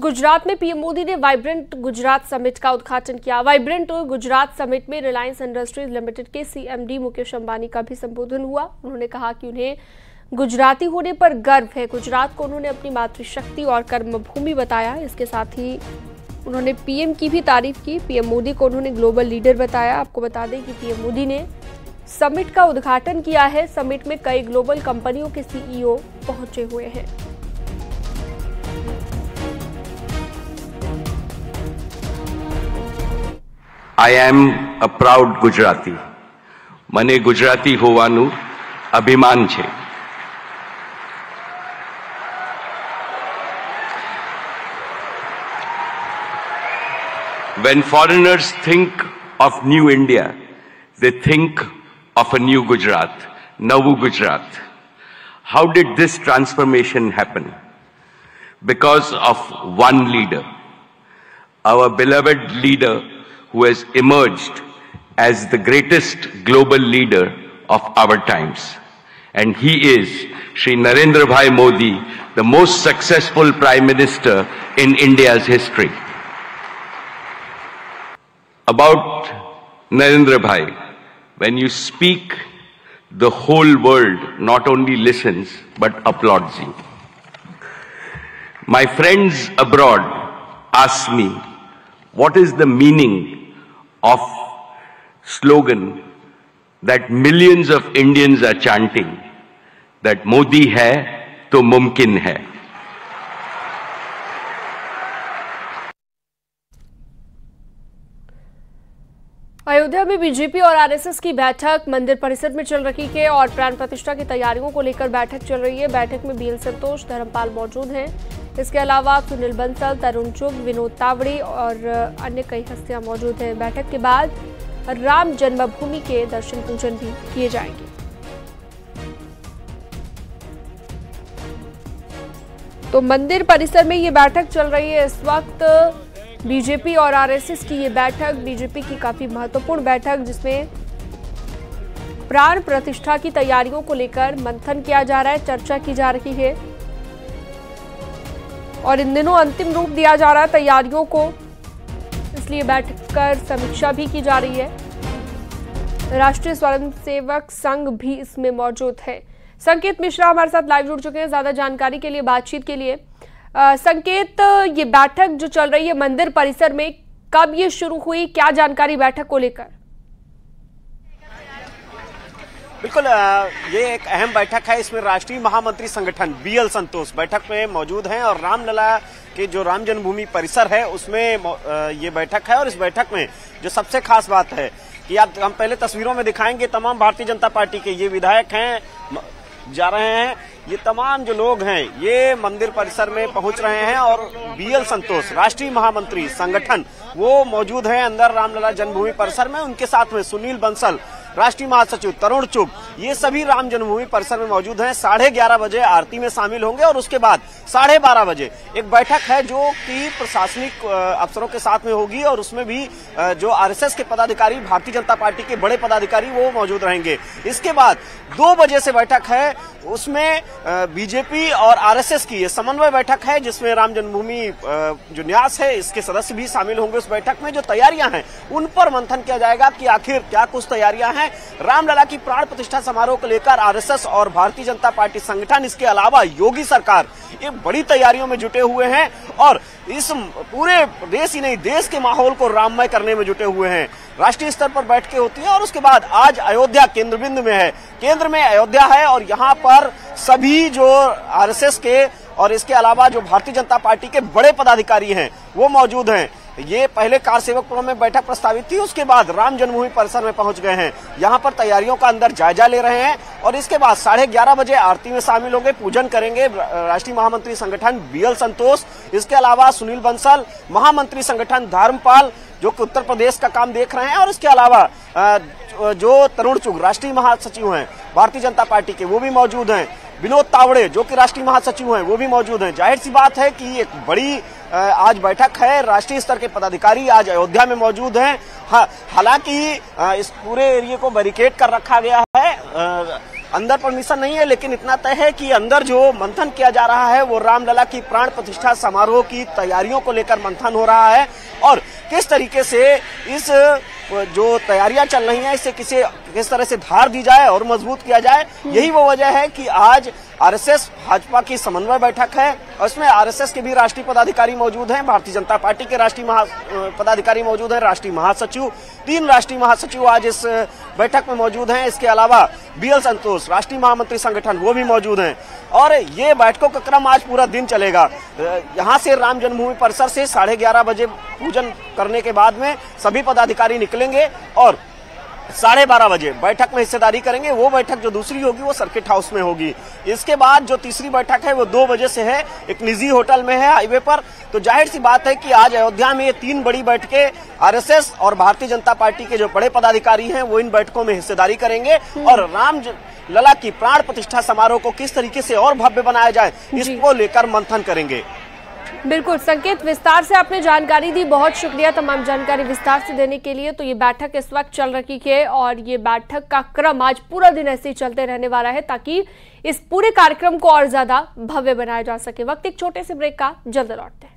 गुजरात में पीएम मोदी ने vibrant Gujarat summit का उद्घाटन किया। वाइब्रेंट गुजरात समिट में रिलायंस इंडस्ट्रीज लिमिटेड के सीएमडी मुकेश अंबानी का भी संबोधन हुआ। उन्होंने कहा कि उन्हें गुजराती होने पर गर्व है। गुजरात को उन्होंने अपनी मातृशक्ति और कर्मभूमि बताया। इसके साथ ही उन्होंने पीएम की भी तारीफ की। पीएम मोदी को उन्होंने ग्लोबल लीडर बताया। आपको बता दें कि पीएम मोदी ने समिट का उद्घाटन किया है। समिट में कई ग्लोबल कंपनियों के सीईओ पहुंचे हुए हैं। I am a proud Gujarati. મને ગુજરાતી હોવાનું અભિમાન છે. When foreigners think of new India, they think of a new Gujarat, Navu Gujarat. How did this transformation happen? Because of one leader, our beloved leader, who has emerged as the greatest global leader of our times. And he is Shri Narendra Bhai Modi, the most successful Prime Minister in India's history. About Narendra Bhai, when you speak, the whole world not only listens but applauds you. My friends abroad ask me, what is the meaning of slogan that millions of Indians are chanting, that Modi hai to mumkin hai. Ayodhya में BJP और RSS की बैठक मंदिर परिसर में चल रही है और प्राण प्रतिष्ठा की तैयारियों को लेकर बैठक चल रही है। बैठक में बीएल संतोष, धर्मपाल मौजूद हैं। इसके अलावा सुनील बंसल, तरुण चुग, विनोद तावड़े और अन्य कई हस्तियां मौजूद हैं। बैठक के बाद राम जन्मभूमि के दर्शन पूजन भी किए जाएंगे। तो मंदिर परिसर में ये बैठक चल रही है इस वक्त। बीजेपी और आरएसएस की ये बैठक, बीजेपी की काफी महत्वपूर्ण बैठक, जिसमें प्राण प्रतिष्ठा की तैयारियों को लेकर मंथन किया जा रहा है, चर्चा की जा रही है और इन दिनों अंतिम रूप दिया जा रहा है तैयारियों को, इसलिए बैठक कर समीक्षा भी की जा रही है। राष्ट्रीय स्वयंसेवक संघ भी इसमें मौजूद है। संकेत मिश्रा हमारे साथ लाइव जुड़ चुके हैं ज्यादा जानकारी के लिए, बातचीत के लिए। संकेत, ये बैठक जो चल रही है मंदिर परिसर में, कब ये शुरू हुई, क्या जानकारी बैठक को लेकर? बिल्कुल, ये एक अहम बैठक है। इसमें राष्ट्रीय महामंत्री संगठन बीएल संतोष बैठक में मौजूद हैं और रामलला के जो राम जन्मभूमि परिसर है उसमें ये बैठक है। और इस बैठक में जो सबसे खास बात है कि आप हम पहले तस्वीरों में दिखाएंगे, तमाम भारतीय जनता पार्टी के ये विधायक हैं, जा रहे हैं। ये तमाम जो लोग हैं ये मंदिर परिसर में पहुंच रहे हैं और बीएल संतोष राष्ट्रीय महामंत्री संगठन वो मौजूद है अंदर रामलला जन्मभूमि परिसर में। उनके साथ में सुनील बंसल, राष्ट्रीय महासचिव तरुण चुग, ये सभी राम जन्मभूमि परिसर में मौजूद हैं। 11:30 बजे आरती में शामिल होंगे और उसके बाद 12:30 बजे एक बैठक है जो कि प्रशासनिक अफसरों के साथ में होगी और उसमें भी जो आरएसएस के पदाधिकारी, भारतीय जनता पार्टी के बड़े पदाधिकारी वो मौजूद रहेंगे। इसके बाद 2 बजे से बैठक है, उसमें बीजेपी और आरएसएस की ये समन्वय बैठक है जिसमें राम जन्मभूमि जो न्यास है इसके सदस्य भी शामिल होंगे। उस बैठक में जो तैयारियां हैं उन पर मंथन किया जाएगा कि आखिर क्या कुछ तैयारियां हैं। रामलला की प्राण प्रतिष्ठा समारोह को लेकर आरएसएस और भारतीय जनता पार्टी संगठन, इसके अलावा योगी सरकार ये बड़ी तैयारियों में जुटे हुए हैं और इस पूरे देश ही नहीं देश के माहौल को राममय करने में जुटे हुए हैं। राष्ट्रीय स्तर पर बैठकें होती हैं और उसके बाद आज अयोध्या केंद्र बिंदु में है, केंद्र में अयोध्या है और यहाँ पर सभी जो आरएसएस के और इसके अलावा जो भारतीय जनता पार्टी के बड़े पदाधिकारी हैं वो मौजूद हैं। ये पहले कारसेवकपुरम में बैठक प्रस्तावित थी, उसके बाद राम जन्मभूमि परिसर में पहुंच गए हैं। यहाँ पर तैयारियों का अंदर जायजा ले रहे हैं और इसके बाद 11:30 बजे आरती में शामिल होंगे, पूजन करेंगे राष्ट्रीय महामंत्री संगठन बीएल संतोष। इसके अलावा सुनील बंसल, महामंत्री संगठन धर्मपाल जो कि उत्तर प्रदेश का काम देख रहे हैं और इसके अलावा जो तरुण चुग राष्ट्रीय महासचिव हैं भारतीय जनता पार्टी के वो भी मौजूद हैं। विनोद तावड़े जो कि राष्ट्रीय महासचिव हैं वो भी मौजूद हैं। जाहिर सी बात है कि एक बड़ी आज बैठक है, राष्ट्रीय स्तर के पदाधिकारी आज अयोध्या में मौजूद हैं। हालांकि इस पूरे एरिया को बैरिकेड कर रखा गया है अंदर परमिशन नहीं है, लेकिन इतना तय है कि अंदर जो मंथन किया जा रहा है वो रामलला की प्राण प्रतिष्ठा समारोह की तैयारियों को लेकर मंथन हो रहा है और किस तरीके से इस जो तैयारियां चल रही हैं इसे किस तरह से धार दी जाए और मजबूत किया जाए। यही वो वजह है कि आज आरएसएस भाजपा की समन्वय बैठक है और इसमें आरएसएस के भी राष्ट्रीय पदाधिकारी मौजूद हैं, भारतीय जनता पार्टी के राष्ट्रीय पदाधिकारी मौजूद हैं, राष्ट्रीय महासचिव, 3 राष्ट्रीय महासचिव आज इस बैठक में मौजूद हैं। इसके अलावा बीएल संतोष राष्ट्रीय महामंत्री संगठन वो भी मौजूद हैं और ये बैठकों का क्रम आज पूरा दिन चलेगा। यहाँ से राम जन्मभूमि परिसर से 11:30 बजे पूजन करने के बाद में सभी पदाधिकारी निकलेंगे और 12:30 बजे बैठक में हिस्सेदारी करेंगे। वो बैठक जो दूसरी होगी वो सर्किट हाउस में होगी। इसके बाद जो तीसरी बैठक है वो 2 बजे से है, एक निजी होटल में है हाईवे पर। तो जाहिर सी बात है कि आज अयोध्या में ये 3 बड़ी बैठकें आरएसएस और भारतीय जनता पार्टी के जो बड़े पदाधिकारी हैं वो इन बैठकों में हिस्सेदारी करेंगे और राम लला की प्राण प्रतिष्ठा समारोह को किस तरीके से और भव्य बनाया जाए इसको लेकर मंथन करेंगे। बिल्कुल संकेत, विस्तार से आपने जानकारी दी, बहुत शुक्रिया तमाम जानकारी विस्तार से देने के लिए। तो ये बैठक इस वक्त चल रही है और ये बैठक का क्रम आज पूरा दिन ऐसे ही चलते रहने वाला है ताकि इस पूरे कार्यक्रम को और ज्यादा भव्य बनाया जा सके। वक्त एक छोटे से ब्रेक का, जल्द लौटते हैं।